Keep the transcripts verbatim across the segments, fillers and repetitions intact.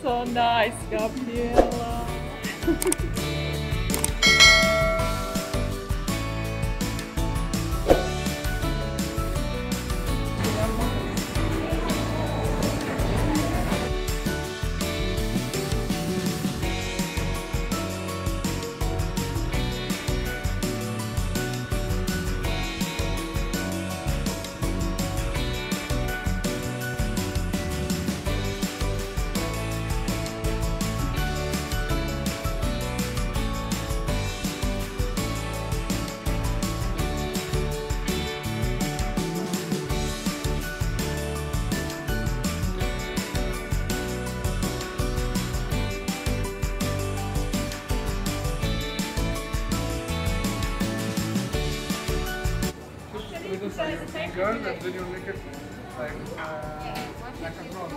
so nice, Gabriela. Girl, and then you make it like, uh, like a cross.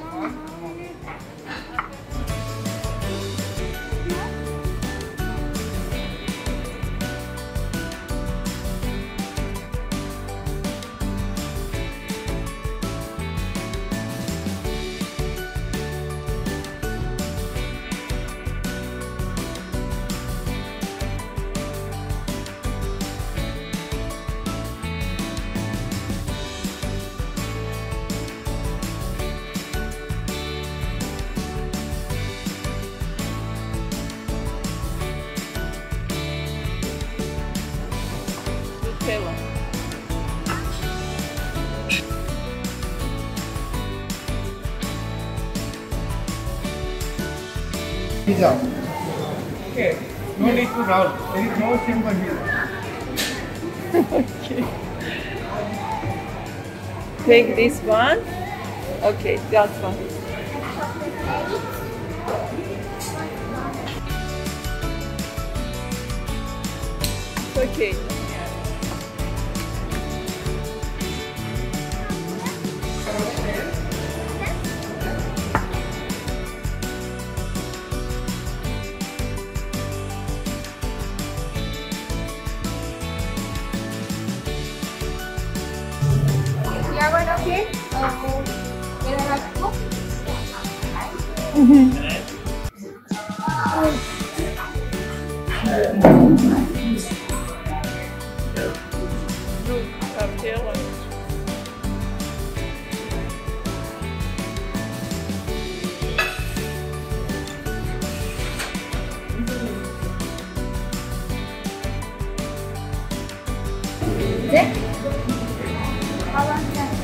Nutella. Pizza. Okay. No need to roll. There is no simple here. Okay. Take this one. Okay, that one. It's okay. Yeah, we're okay. Uh, can I have a book? Look, Gabriela. Is it? How long is that?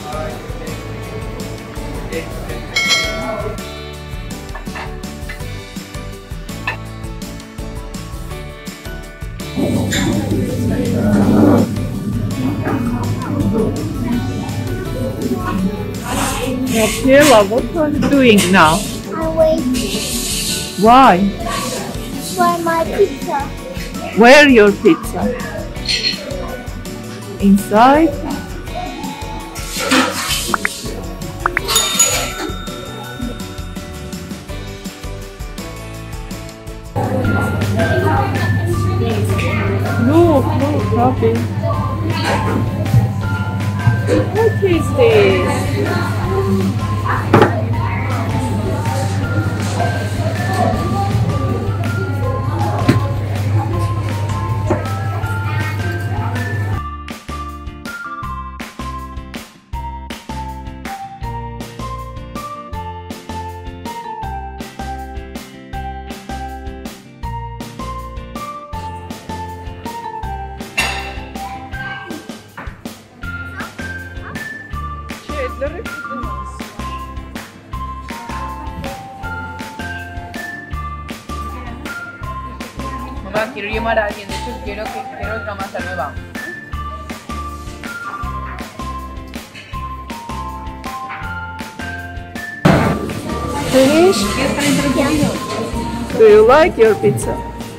Gabriela, what are you doing now? I'm waiting Why? for my pizza. Where your pizza? Inside? Look, look, Gabi. What is this? Для рыбки для нас. Mamá, quiero llamar a alguien, de hecho quiero que quiero otra masa nueva. Finish? Do you like your pizza?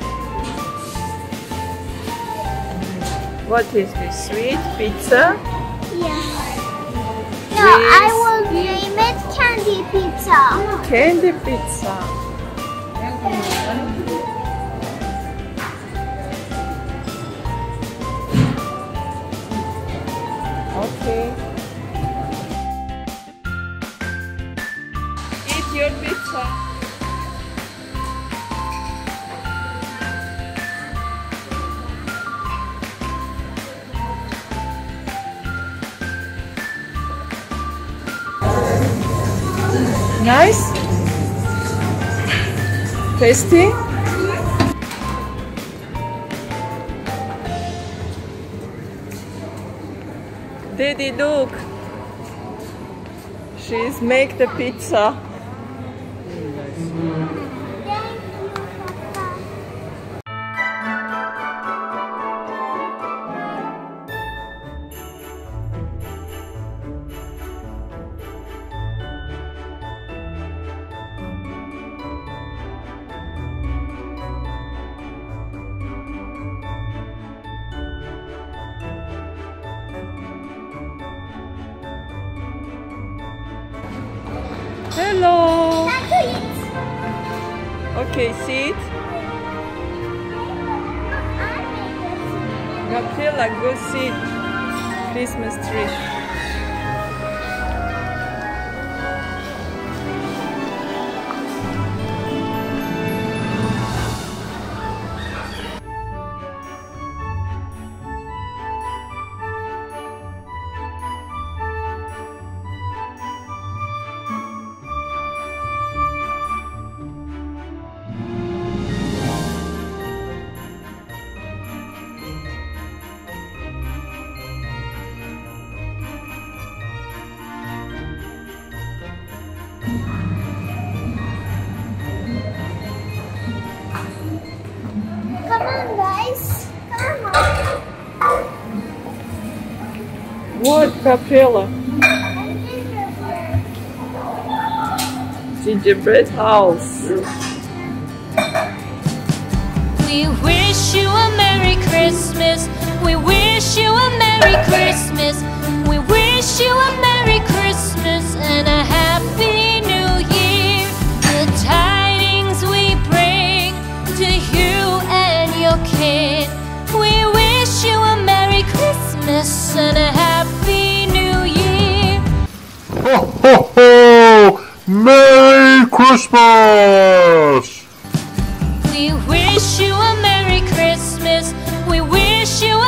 What is this? Sweet pizza? Yeah. No, I will name it candy pizza. Candy pizza. Okay. Eat your pizza. Nice? Tasty? Daddy, look! She's make the pizza. Thank you, Papa. Hello! Time to eat. Okay, sit. I made Gabriela, go sit. Christmas tree. Come on, guys. Come on. What, Gabriela? Gingerbread house. We wish you a Merry Christmas. We wish you a Merry Christmas. We wish you a Merry Christmas and a Happy New Year. The tidings we bring to you and your kid. We wish you a Merry Christmas and a Happy New Year. Ho, ho, ho! Merry Christmas! We wish you a Merry Christmas. We wish you